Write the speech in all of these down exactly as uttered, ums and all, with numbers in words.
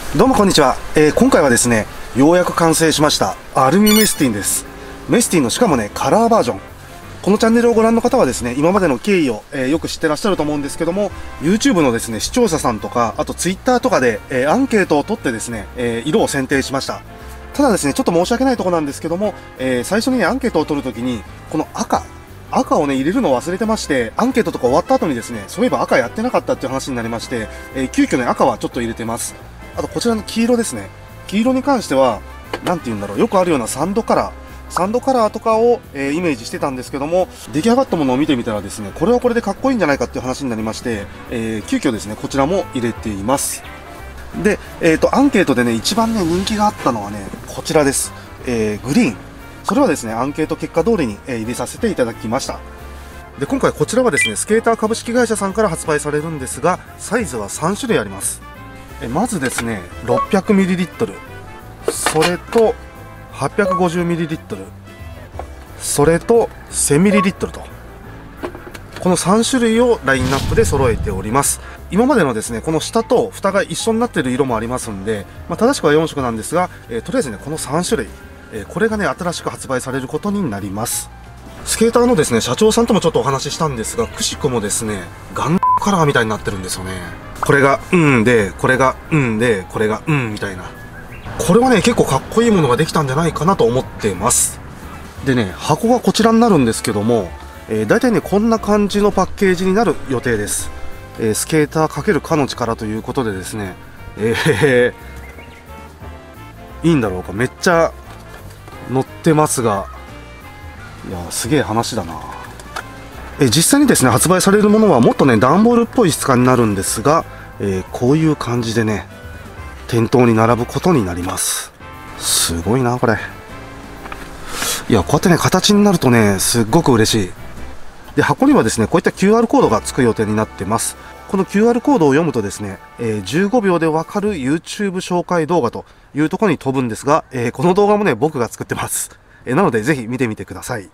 どうもこんにちは、えー、今回はですね、ようやく完成しましたアルミメスティンです。メスティンのしかもねカラーバージョン。このチャンネルをご覧の方はですね、今までの経緯を、えー、よく知ってらっしゃると思うんですけども、 YouTube のですね視聴者さんとか、あと Twitter とかで、えー、アンケートを取ってですね、えー、色を選定しました。ただですね、ちょっと申し訳ないところなんですけども、えー、最初にねアンケートを取るときにこの赤赤をね入れるのを忘れてまして、アンケートとか終わった後にですね、そういえば赤やってなかったっていう話になりまして、えー、急遽ね赤はちょっと入れてます。あとこちらの黄色ですね。黄色に関しては何て言うんだろう、よくあるようなサンドカラーサンドカラーとかを、えー、イメージしてたんですけども、出来上がったものを見てみたらですね、これはこれでかっこいいんじゃないかっていう話になりまして、えー、急遽ですねこちらも入れています。で、えーとアンケートでね一番ね人気があったのはねこちらです、えー、グリーン。それはですねアンケート結果通りに、えー、入れさせていただきました。で、今回こちらはですねスケーター株式会社さんから発売されるんですが、サイズはさん種類あります。えまずですね ろっぴゃくミリリットル、 それと はっぴゃくごじゅうミリリットル、 それと せんミリリットル と、このさん種類をラインナップで揃えております。今までのですねこの下と蓋が一緒になっている色もありますんで、まあ、正しくはよん色なんですが、えー、とりあえずねこのさん種類、えー、これがね新しく発売されることになります。スケーターのですね社長さんともちょっとお話ししたんですが、くしくもですねガンカラーみたいになってるんですよね。これがうんで、これがうんで、これがうんみたいな、これはね結構かっこいいものができたんじゃないかなと思ってます。でね、箱がこちらになるんですけども、えー、大体ねこんな感じのパッケージになる予定です。えー、スケーター×かの力ということでですね、えー、いいんだろうか、めっちゃ乗ってますが、いやすげえ話だな。え実際にですね発売されるものはもっとね段ボールっぽい質感になるんですが、えー、こういう感じでね店頭に並ぶことになります。すごいなこれ。いやこうやってね形になるとねすっごく嬉しい。で、箱にはですねこういった キューアール コードがつく予定になってます。この キューアール コードを読むとですね、えー、じゅうごびょうでわかる YouTube 紹介動画というところに飛ぶんですが、えー、この動画もね僕が作ってます。えー、なのでぜひ見てみてください。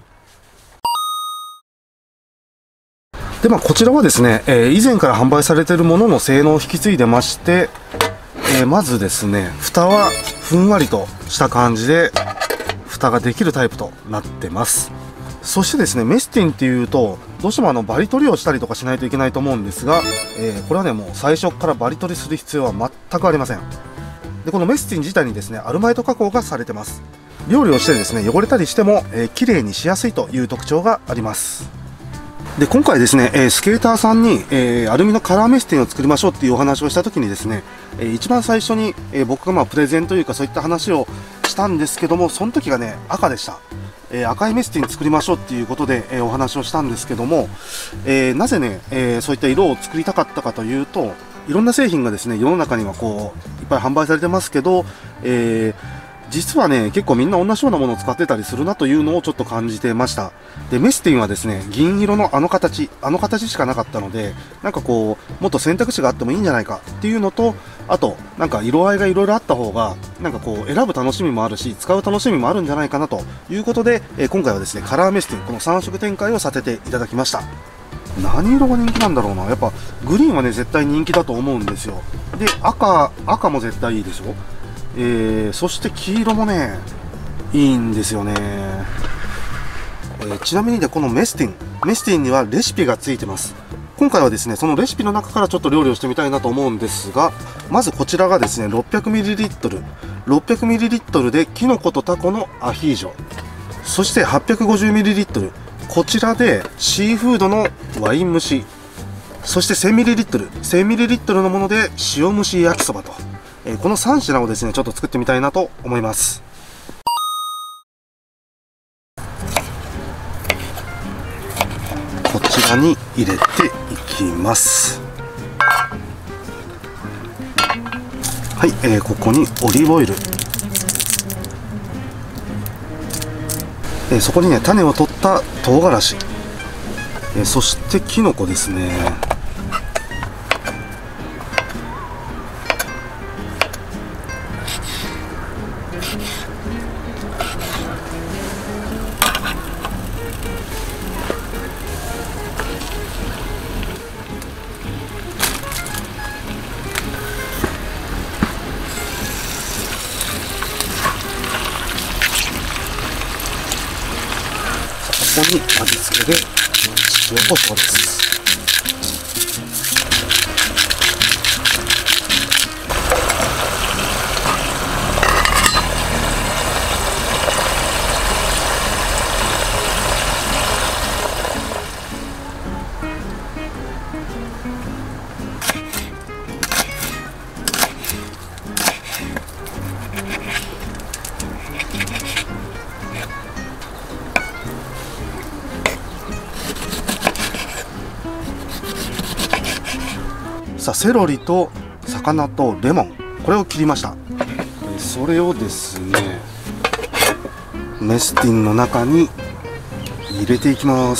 で、まあ、こちらはですね、えー、以前から販売されているものの性能を引き継いでまして、えー、まずですね蓋はふんわりとした感じで蓋ができるタイプとなってます。そしてですねメスティンっていうとどうしてもあのバリ取りをしたりとかしないといけないと思うんですが、えー、これはねもう最初からバリ取りする必要は全くありません。で、このメスティン自体にですねアルマイト加工がされてます。料理をしてですね汚れたりしても、えー、綺麗にしやすいという特徴があります。で、今回ですね、えー、スケーターさんに、えー、アルミのカラーメスティンを作りましょうっていうお話をした時にですね、えー、一番最初に、えー、僕がまあプレゼンというかそういった話をしたんですけども、その時がね赤でした。えー、赤いメスティン作りましょうっていうことで、えー、お話をしたんですけども、えー、なぜね、えー、そういった色を作りたかったかというと、いろんな製品がですね世の中にはこういっぱい販売されてますけど、えー実はね結構みんな同じようなものを使ってたりするなというのをちょっと感じてました。で、メスティンはですね銀色のあの形あの形しかなかったので、なんかこうもっと選択肢があってもいいんじゃないかっていうのと、あとなんか色合いがいろいろあった方がなんかこう選ぶ楽しみもあるし使う楽しみもあるんじゃないかなということで、えー、今回はですねカラーメスティンこのさん色展開をさせていただきました。何色が人気なんだろうな。やっぱグリーンはね絶対人気だと思うんですよ。で、赤赤も絶対いいでしょ。えー、そして黄色もねいいんですよね。えー、ちなみにねこのメスティンメスティンにはレシピがついてます。今回はですねそのレシピの中からちょっと料理をしてみたいなと思うんですが、まずこちらがですね ろっぴゃくミリリットル ろっぴゃくミリリットルでキノコとタコのアヒージョ、そして はっぴゃくごじゅうミリリットル こちらでシーフードのワイン蒸し、そして せんミリリットル せんミリリットルのもので塩蒸し焼きそばと、えー、このさん品をですねちょっと作ってみたいなと思います。こちらに入れていきます。はい、えー、ここにオリーブオイル、えー、そこにね種を取った唐辛子、えー、そしてきのこですね。 こに味付けで塩コショウです。さあ、セロリと魚とレモン、これを切りました。それをですね、メスティンの中に入れていきます。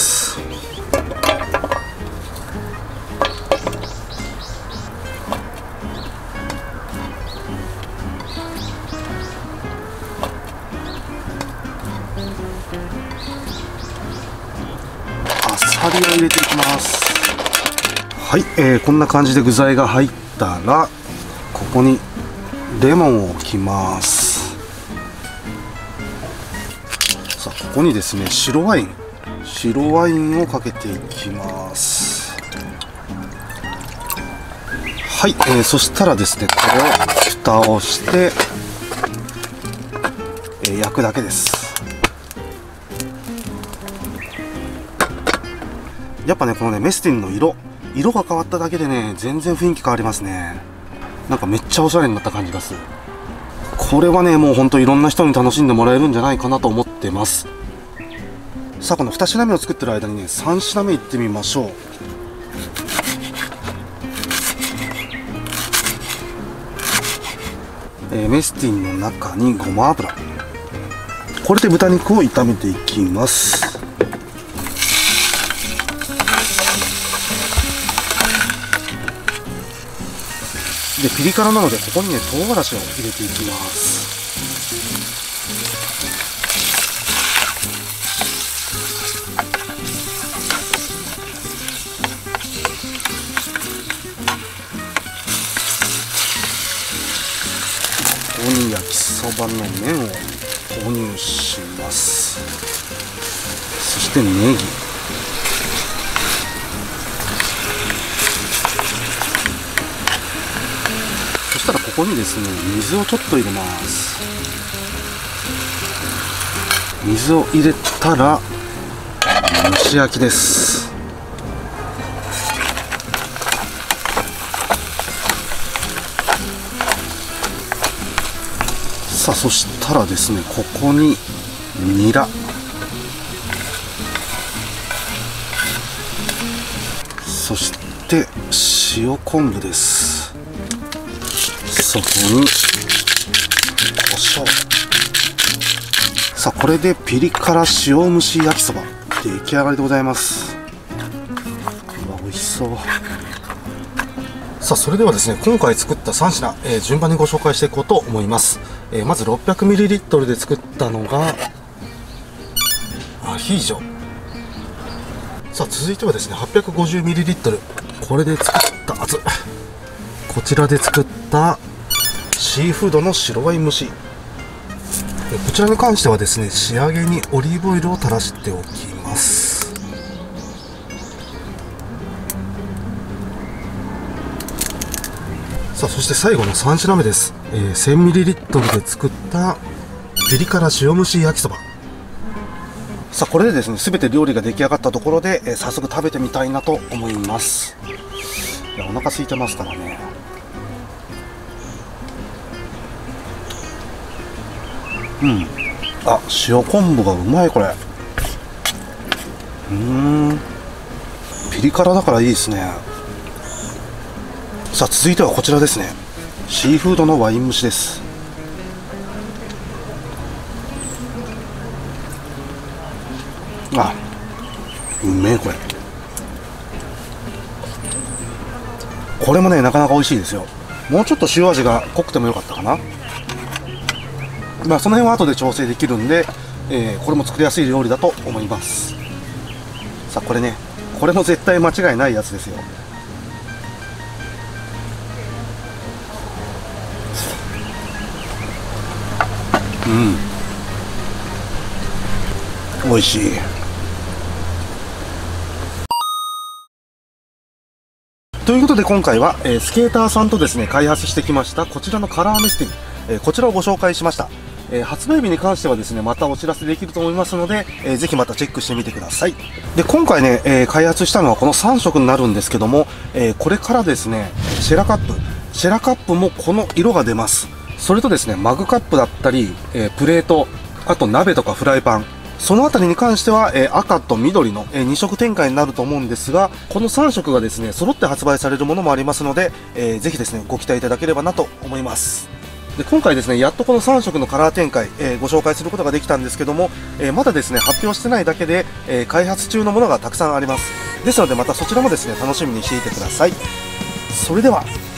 あさりを入れていきます。はい、えー、こんな感じで具材が入ったら、ここにレモンを置きます。さあ、ここにですね、白ワイン白ワインをかけていきます。はい、えー、そしたらですね、これを蓋をして、えー、焼くだけです。やっぱね、このねメスティンの色色が変わっただけでね、全然雰囲気変わりますね。なんかめっちゃおしゃれになった感じがする。これはね、もうほんといろんな人に楽しんでもらえるんじゃないかなと思ってます。さあ、このに品目を作ってる間にね、さん品目いってみましょう。えー、メスティンの中にごま油、これで豚肉を炒めていきます。でピリ辛なので、ここにね唐辛子を入れていきます。ここに焼きそばの麺を投入します。そしてネギ、そしたらここにですね、水をちょっと入れます。水を入れたら蒸し焼きです。さあ、そしたらですね、ここにニラ、そして塩昆布です。そこに胡椒。さあ、これでピリ辛塩蒸し焼きそば出来上がりでございます。うわ、美味しそう。さあ、それではですね、今回作ったさん品、えー、順番にご紹介していこうと思います。えー、まず ろっぴゃくミリリットル で作ったのがアヒージョ。さあ、続いてはですね はっぴゃくごじゅうミリリットル、 これで作った熱こちらで作ったシーフードの白ワイン蒸し。こちらに関してはですね、仕上げにオリーブオイルを垂らしておきます。さあ、そして最後のさん品目です。えー、せんミリリットル で作ったピリ辛塩蒸し焼きそば。さあ、これでですね、全て料理が出来上がったところで、えー、早速食べてみたいなと思います。いや、お腹空いてますからね。うん、あ、塩昆布がうまい。これ、うーん、ピリ辛だからいいですね。さあ、続いてはこちらですね、シーフードのワイン蒸しです。あ、うめえ。これこれもね、なかなか美味しいですよ。もうちょっと塩味が濃くてもよかったかな。まあ、その辺は後で調整できるんで、えー、これも作りやすい料理だと思います。さあ、これね、これも絶対間違いないやつですよ。うん、美味しい。 ということで今回は、えー、スケーターさんとですね、開発してきましたこちらのカラーメスティン、えー、こちらをご紹介しました。えー、発売日に関してはですね、またお知らせできると思いますので、えー、ぜひまたチェックしてみてください。で、今回ね、えー、開発したのはこのさん色になるんですけども、えー、これからですね、シェラカップ、シェラカップもこの色が出ます。それとですね、マグカップだったり、えー、プレート、あと鍋とかフライパン、そのあたりに関しては、えー、赤と緑の、えー、に色展開になると思うんですが、このさん色がですね、揃って発売されるものもありますので、えー、ぜひですね、ご期待いただければなと思います。で、今回ですね、やっとこのさん色のカラー展開、えー、ご紹介することができたんですけども、えー、まだですね、発表してないだけで、えー、開発中のものがたくさんあります。ですので、またそちらもですね、楽しみにしていてください。それでは。